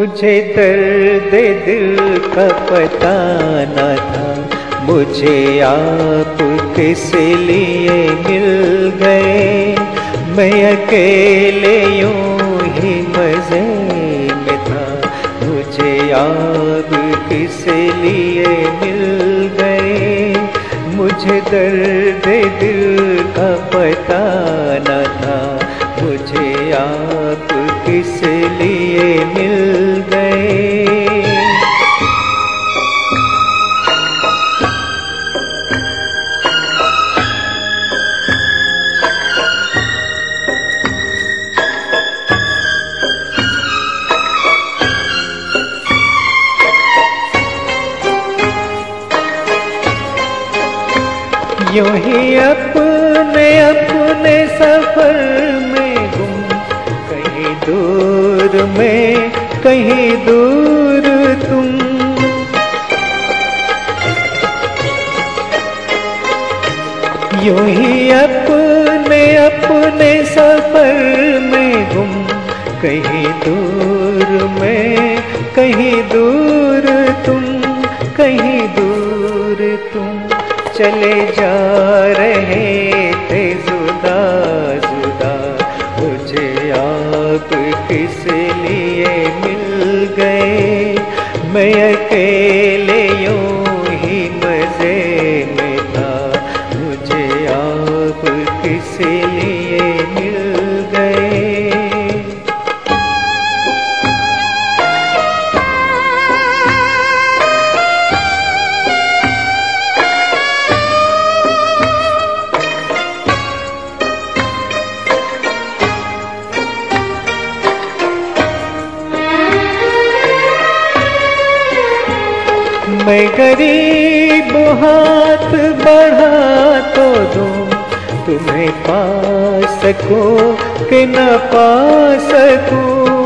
मुझे दर्द दिल का पता न था, मुझे आप किस लिए मिल गए। मैं अकेले यूं ही मज़े में था, मुझे आप किस लिए मिल गए। मुझे दर्द दिल का पता न था, मुझे आप किस लिए मिल गए। यूं ही अपने अपने सफर में गुम, कहीं दूर में कहीं दूर तुम। यूं ही अपने अपने सफर में गुम, कहीं दूर में कहीं दूर तुम, कहीं दूर तुम। चले जा रहे थे जुदा जुदा, मुझे आप किस लिए मिल गए। मैं अकेले यूं ही मज़े में था, मुझे आप किस लिए मिल गए। मैं गरीब हाथ बढ़ा तो दूं, तुम्हें पा सकूं कि न पा सकूं।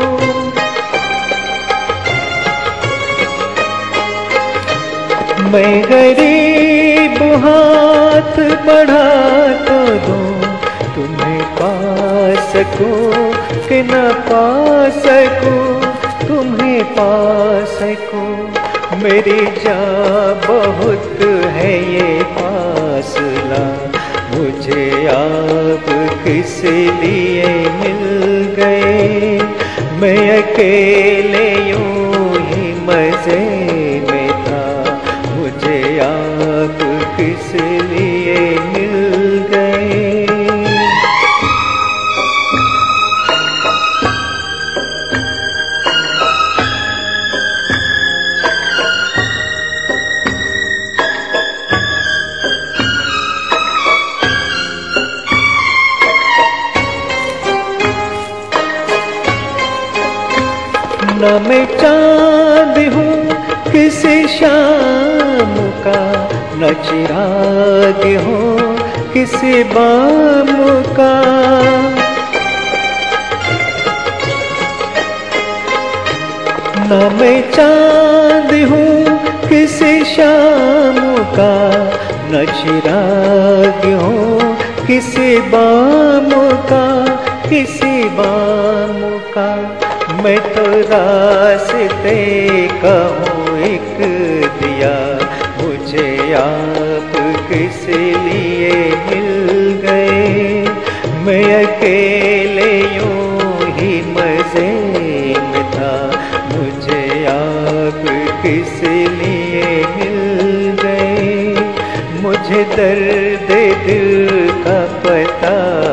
मैं गरीब हाथ बढ़ा तो दूं, तुम्हें पा सकूं कि न पा सकूं, तुम्हें पा सकूं। मेरी जान बहुत है ये फासला, मुझे आप किस लिए मिल गए। मैं अकेले यूं ही मज़े में था, मुझे आप किस लिए मिल गए। न मैं चाँद हूँ किसी शाम का, न चिराग हूँ किसी बाम का। न मैं चाँद हूँ किसी शाम का, न चिराग हूँ किसी बाम का, किसी बाम का। मैं तो रास्ते का हूँ एक दिया, मुझे आप किस लिए मिल गए। मैं अकेले यूं ही मज़े में था, मुझे आप किस लिए मिल गए। मुझे दर्द दिल का पता